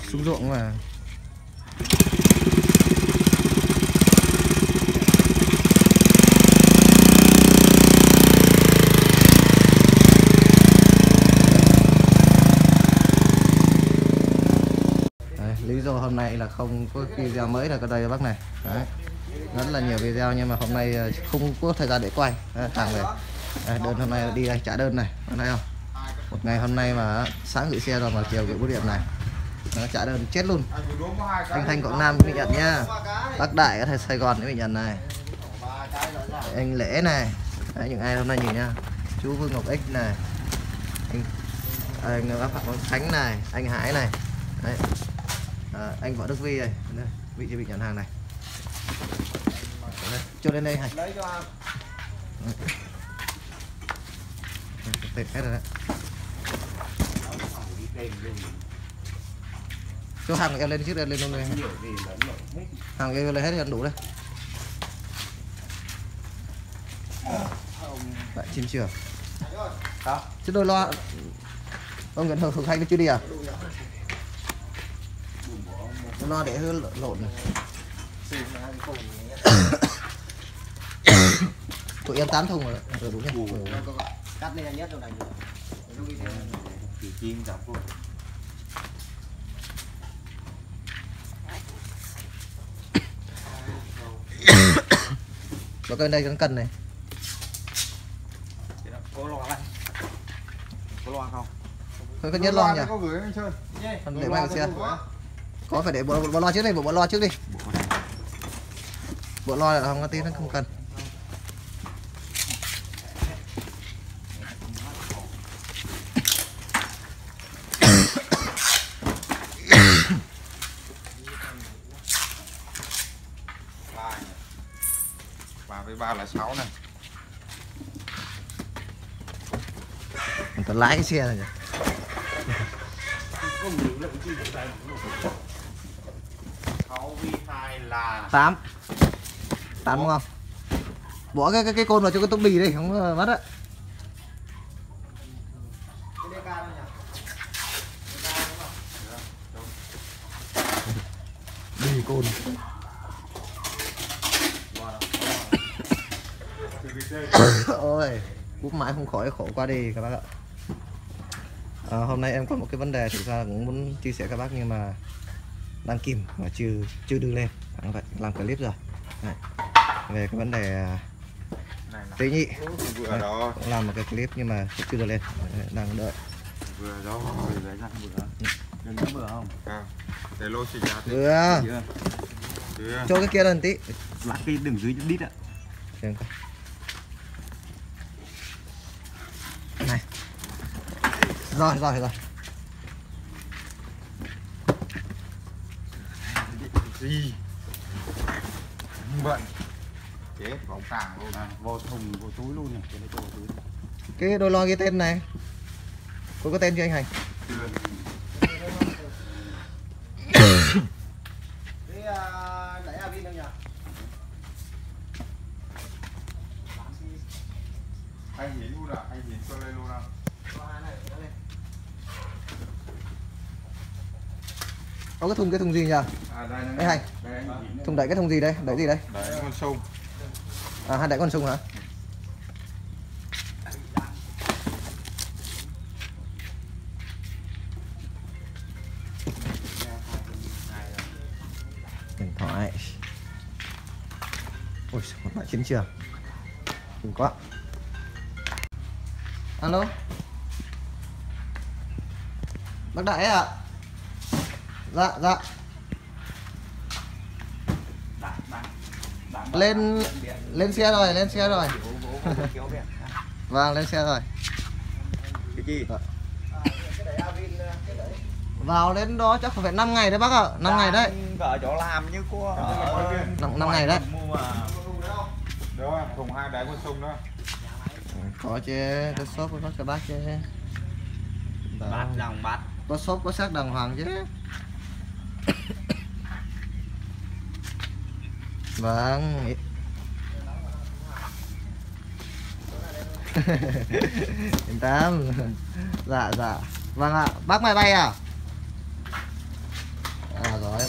xuống ruộng mà. Đấy, lý do hôm nay là không có video mới là cái đây bác này. Đấy, rất là nhiều video nhưng mà hôm nay không có thời gian để quay. Hàng về. Đấy, đơn hôm nay đi đây trả đơn này, hôm nay không? Một ngày hôm nay mà sáng gửi xe rồi mà chiều gửi bưu điện này. Nó trả đơn chết luôn. Anh Thanh Quảng Nam bị nhận nha. Bác Đại ở Sài Gòn bị nhận này. Anh Lễ này. Đấy, những ai hôm nay nhìn nha. Chú Vương Ngọc X này. Anh bác Phạm Quang Khánh này, anh Hải này. Đấy. Anh Võ Đức Vi này. Đây, vị trí bị nhận hàng này. Đây, cho lên đây Hải. Tết hết rồi đấy. Cho hàng em lên trước đây, lên luôn đây. Hàng em lên hết thì ăn đủ đây. Bạn chim chưa? Chứ đôi lo. Ông Nguyễn Hồng Khánh chưa đi à? Lo để hơi lộn này. Tụi em 8 thùng rồi. Rồi đúng nhỉ? Cắt lên nhất rồi này. Chiên dọc luôn. Có cái đây cũng cần này. Có loa này. Có loa không? Thôi nhất lo nhỉ? Có gửi anh Sơn. Để mai xe. Có phải để bộ lo trước đây, bộ lo trước đi. Bộ lo là không có tí nó không cần. Với 3 là 6 này. Mình có lái cái xe này nhỉ? 6V2 là 8 đúng không? Bỏ cái côn vào cho cái tốc bì đi, không mất á. Bì côn. Ôi, bút mãi không khỏi khổ qua đi các bác ạ. Hôm nay em có một cái vấn đề thực ra cũng muốn chia sẻ các bác nhưng mà đang kìm mà chưa đưa lên. Vậy làm clip rồi. Đấy. Về cái vấn đề tế nhị. Vừa đó. Cũng làm một cái clip nhưng mà chưa đưa lên. Đang đợi. Vừa đó, vừa lấy ra vừa. đừng có vừa không? Để lô xì ra tí. Vừa. Cho cái kia lên tí. Lắc cái đường dưới chút đít ạ. Này. Rồi. Gì? Bận. Chết, bóng càng luôn. Vô thùng, vô túi luôn này. Cái đôi lo ghi tên này. Có tên chưa anh Hành? Anh nhìn luôn à? Anh nhìn cho lên luôn à? Có cái thùng gì nhỉ? Đây Anh Hành. Thùng đẩy cái thùng gì đây? Đẩy gì đây? Đẩy con sông. Hai đẩy con sông hả? Điện thoại. Ôi, một loại chiến trường. Đừng quá. Alo. Bác Đại ạ. Dạ. Lên xe rồi. Vâng, lên xe rồi. Cái gì? Vào đến đó chắc phải 5 ngày đấy bác ạ. 5 ngày đấy. Ở chỗ làm như của 5 ngày đấy. Đó, thùng 2 đáy con sông đó. Có chứ, có shop có cho bác chứ. bát lòng bát. Có shop có xác đàng hoàng chứ. Vâng. Yên tâm. Dạ. Vâng ạ, bác máy bay à?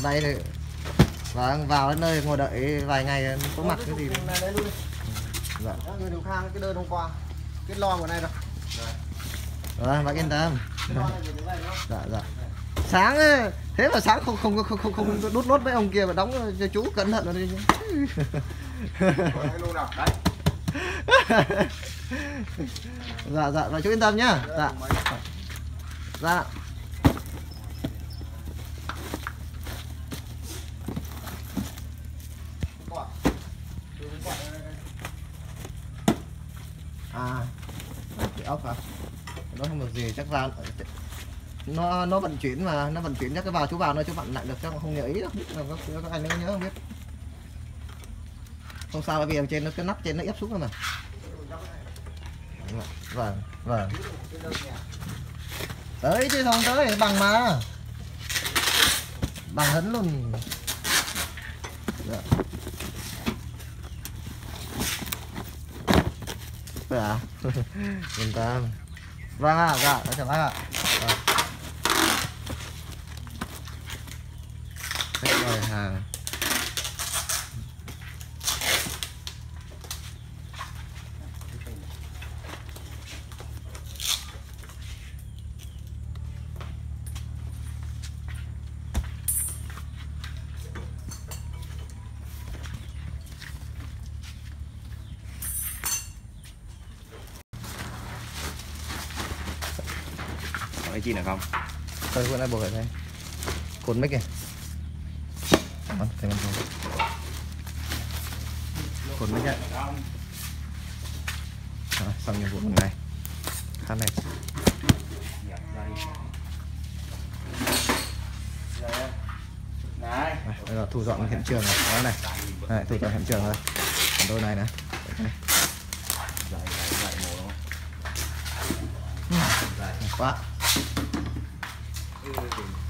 đây thì vào đến nơi ngồi đợi vài ngày có mặt cái gì đấy luôn. Dạ. Người điều khang cái đơn hôm qua cái lo của này rồi. Rồi bác yên tâm. Dạ dạ. Sáng ấy, thế mà sáng không đút lốt với ông kia mà đóng cho chú cẩn thận rồi đi. Luôn nào đấy. Dạ dạ và chú yên tâm nhá. Dạ. Dạ. À, cái ốc hả? Nó không được gì chắc vào nó vận chuyển mà nó vận chuyển chắc cái vào chú vào nơi chú vặn lại được chắc không nhớ ý đâu, biết là có anh nó nhớ không biết. Không sao, bởi vì ở trên nó cái nắp trên nó ép xuống rồi mà. Vâng vâng. Tới chứ không tới bằng mà. Bằng hấn luôn. Dạ. À? Yên tâm. Vâng ạ, dạ, chào bác ạ. Vâng. Hết rồi hàng. Cái chi nữa không? Thôi bữa nay buộc ở đây. Cột mic kìa. Cột mic ạ. Xong nhiệm vụ lần này. Khăn này. Đây là thu dọn hiện trường rồi. Đó này. Đây, thu dọn hiện trường rồi. Còn đôi này nè. Quá.